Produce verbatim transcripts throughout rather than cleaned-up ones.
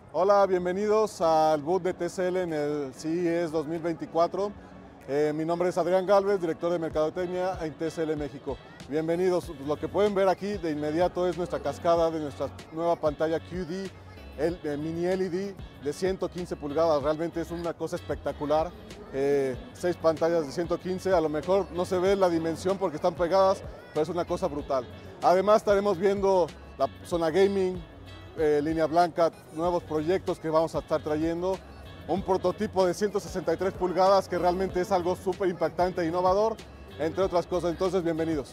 Hola, bienvenidos al booth de T C L en el C E S dos mil veinticuatro. Eh, mi nombre es Adrián Galvez, director de Mercadotecnia en T C L México. Bienvenidos. Lo que pueden ver aquí de inmediato es nuestra cascada de nuestra nueva pantalla Q D, el, el mini L E D de ciento quince pulgadas. Realmente es una cosa espectacular. Eh, seis pantallas de ciento quince, a lo mejor no se ve la dimensión porque están pegadas, pero es una cosa brutal. Además estaremos viendo la zona gaming, Eh, línea blanca, nuevos proyectos que vamos a estar trayendo, un prototipo de ciento sesenta y tres pulgadas que realmente es algo súper impactante e innovador, entre otras cosas. Entonces, bienvenidos.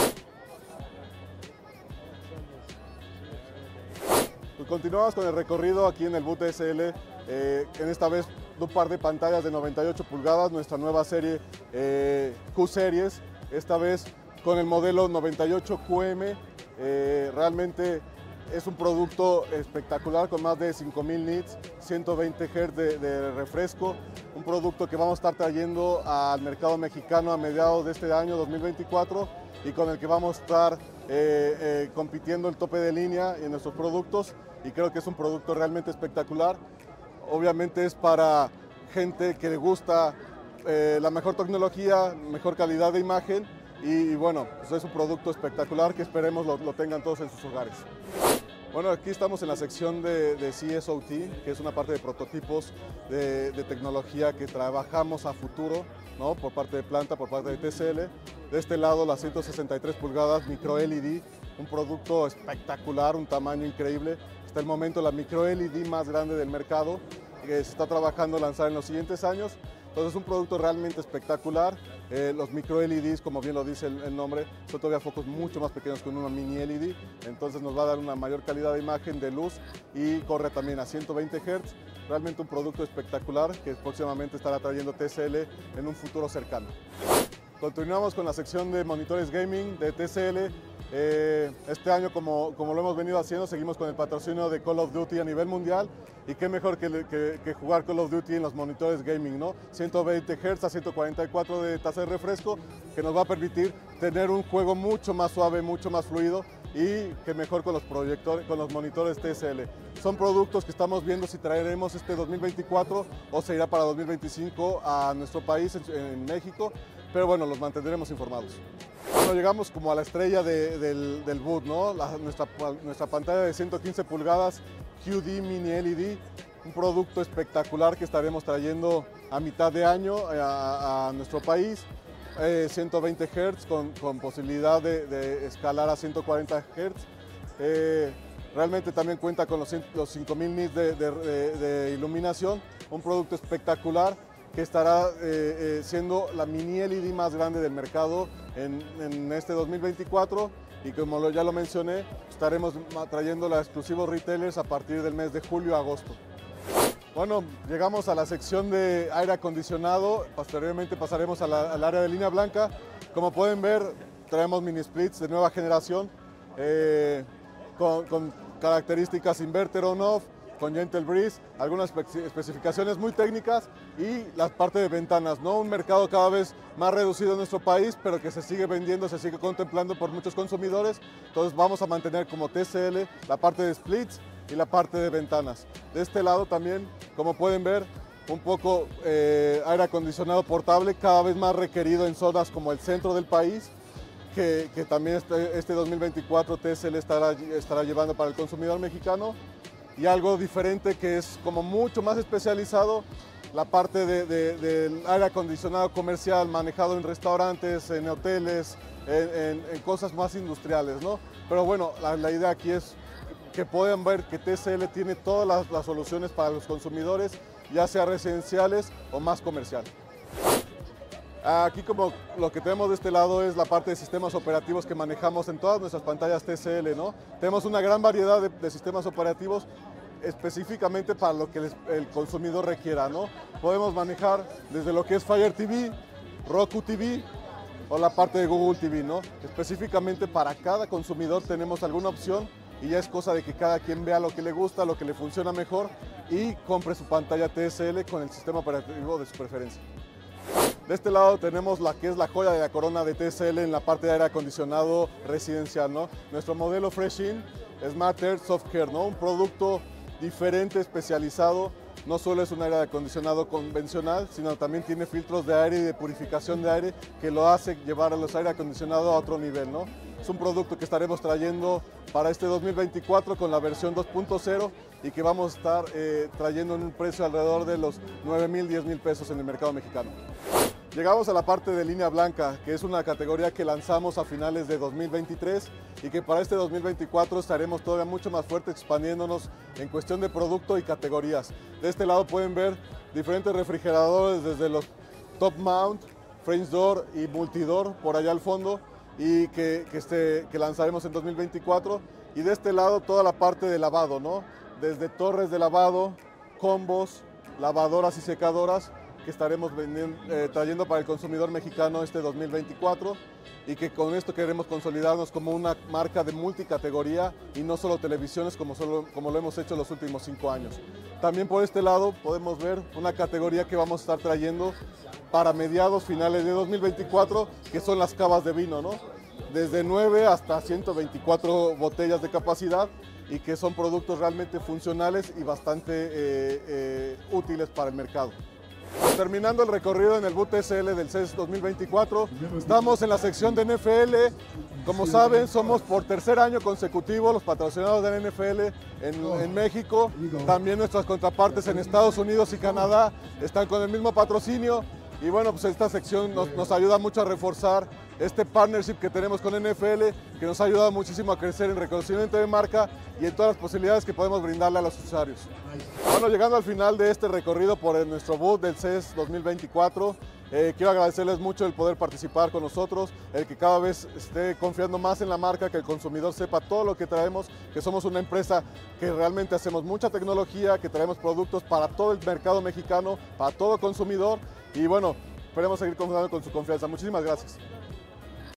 Pues continuamos con el recorrido aquí en el booth T S L, eh, en esta vez un par de pantallas de noventa y ocho pulgadas, nuestra nueva serie eh, Q Series, esta vez con el modelo noventa y ocho Q M, eh, realmente es un producto espectacular con más de cinco mil nits, ciento veinte hertz de, de refresco, un producto que vamos a estar trayendo al mercado mexicano a mediados de este año dos mil veinticuatro y con el que vamos a estar eh, eh, compitiendo el tope de línea en nuestros productos, y creo que es un producto realmente espectacular. Obviamente es para gente que le gusta eh, la mejor tecnología, mejor calidad de imagen y, y bueno, pues es un producto espectacular que esperemos lo, lo tengan todos en sus hogares. Bueno, aquí estamos en la sección de, de C S O T, que es una parte de prototipos de, de tecnología que trabajamos a futuro, ¿no? Por parte de planta, por parte de T C L. De este lado, las ciento sesenta y tres pulgadas micro L E D, un producto espectacular, un tamaño increíble. Hasta el momento la micro L E D más grande del mercado, que se está trabajando lanzar en los siguientes años. Entonces es un producto realmente espectacular. Eh, los micro L E Ds, como bien lo dice el, el nombre, son todavía focos mucho más pequeños que una mini L E D, entonces nos va a dar una mayor calidad de imagen, de luz, y corre también a ciento veinte hertz. Realmente un producto espectacular que próximamente estará trayendo T C L en un futuro cercano. Continuamos con la sección de monitores gaming de T C L. Eh, este año, como, como lo hemos venido haciendo, seguimos con el patrocinio de Call of Duty a nivel mundial, y qué mejor que, que, que jugar Call of Duty en los monitores gaming, ¿no? ciento veinte hertz a ciento cuarenta y cuatro de tasa de refresco, que nos va a permitir tener un juego mucho más suave, mucho más fluido, y que mejor con los proyectores, con los monitores T S L. Son productos que estamos viendo si traeremos este dos mil veinticuatro o se irá para dos mil veinticinco a nuestro país, en, en México, pero bueno, los mantendremos informados. Bueno, llegamos como a la estrella de, del, del booth, ¿no? La, nuestra, nuestra pantalla de ciento quince pulgadas Q D Mini L E D, un producto espectacular que estaremos trayendo a mitad de año a, a nuestro país. Eh, ciento veinte hertz con, con posibilidad de, de escalar a ciento cuarenta hertz. Eh, realmente también cuenta con los, los cinco mil nits de, de, de, de iluminación, un producto espectacular que estará eh, eh, siendo la mini L E D más grande del mercado en, en este dos mil veinticuatro, y como lo, ya lo mencioné, estaremos trayéndola a exclusivos retailers a partir del mes de julio a agosto. Bueno, llegamos a la sección de aire acondicionado, posteriormente pasaremos a la, al área de línea blanca. Como pueden ver, traemos mini splits de nueva generación eh, con, con características inverter on-off, con Gentle Breeze, algunas especificaciones muy técnicas, y la parte de ventanas, ¿no? Un mercado cada vez más reducido en nuestro país, pero que se sigue vendiendo, se sigue contemplando por muchos consumidores. Entonces vamos a mantener como T C L la parte de splits y la parte de ventanas. De este lado también, como pueden ver, un poco eh, aire acondicionado portable, cada vez más requerido en zonas como el centro del país, que, que también este, este dos mil veinticuatro T C L estará, estará llevando para el consumidor mexicano. Y algo diferente que es como mucho más especializado, la parte de, de, del aire acondicionado comercial manejado en restaurantes, en hoteles, en, en, en cosas más industriales, ¿no? Pero bueno, la, la idea aquí es que puedan ver que T C L tiene todas las, las soluciones para los consumidores, ya sea residenciales o más comercial. Aquí, como lo que tenemos de este lado, es la parte de sistemas operativos que manejamos en todas nuestras pantallas T C L, ¿no? Tenemos una gran variedad de, de sistemas operativos específicamente para lo que les, el consumidor requiera, ¿no? Podemos manejar desde lo que es Fire T V, Roku T V o la parte de Google T V, ¿no? Específicamente para cada consumidor tenemos alguna opción, y ya es cosa de que cada quien vea lo que le gusta, lo que le funciona mejor, y compre su pantalla T S L con el sistema operativo de su preferencia. De este lado tenemos la que es la joya de la corona de T C L en la parte de aire acondicionado residencial, ¿no? Nuestro modelo Fresh In Smart Air Soft Care, ¿no? Un producto diferente, especializado. No solo es un aire acondicionado convencional, sino también tiene filtros de aire y de purificación de aire que lo hace llevar a los aire acondicionados a otro nivel, ¿no? Es un producto que estaremos trayendo para este dos mil veinticuatro con la versión dos punto cero y que vamos a estar eh, trayendo en un precio alrededor de los nueve mil, diez mil pesos en el mercado mexicano. Llegamos a la parte de línea blanca, que es una categoría que lanzamos a finales de dos mil veintitrés y que para este dos mil veinticuatro estaremos todavía mucho más fuerte expandiéndonos en cuestión de producto y categorías. De este lado pueden ver diferentes refrigeradores desde los top mount, French door y multidor por allá al fondo y que, que, este, que lanzaremos en dos mil veinticuatro. Y de este lado toda la parte de lavado, ¿no? Desde torres de lavado, combos, lavadoras y secadoras, que estaremos vendiendo, eh, trayendo para el consumidor mexicano este dos mil veinticuatro y que con esto queremos consolidarnos como una marca de multicategoría y no solo televisiones como, solo, como lo hemos hecho los últimos cinco años. También por este lado podemos ver una categoría que vamos a estar trayendo para mediados finales de dos mil veinticuatro, que son las cavas de vino, ¿no? Desde nueve hasta ciento veinticuatro botellas de capacidad y que son productos realmente funcionales y bastante eh, eh, útiles para el mercado. Terminando el recorrido en el Boot S L del C E S dos mil veinticuatro, estamos en la sección de N F L. Como saben, somos por tercer año consecutivo los patrocinados de la N F L en, en México. También nuestras contrapartes en Estados Unidos y Canadá están con el mismo patrocinio. Y bueno, pues esta sección nos, nos ayuda mucho a reforzar este partnership que tenemos con N F L, que nos ha ayudado muchísimo a crecer en reconocimiento de marca y en todas las posibilidades que podemos brindarle a los usuarios. Bueno, llegando al final de este recorrido por el, nuestro booth del C E S dos mil veinticuatro, eh, quiero agradecerles mucho el poder participar con nosotros, el que cada vez esté confiando más en la marca, que el consumidor sepa todo lo que traemos, que somos una empresa que realmente hacemos mucha tecnología, que traemos productos para todo el mercado mexicano, para todo consumidor y bueno, esperemos seguir contando con su confianza. Muchísimas gracias.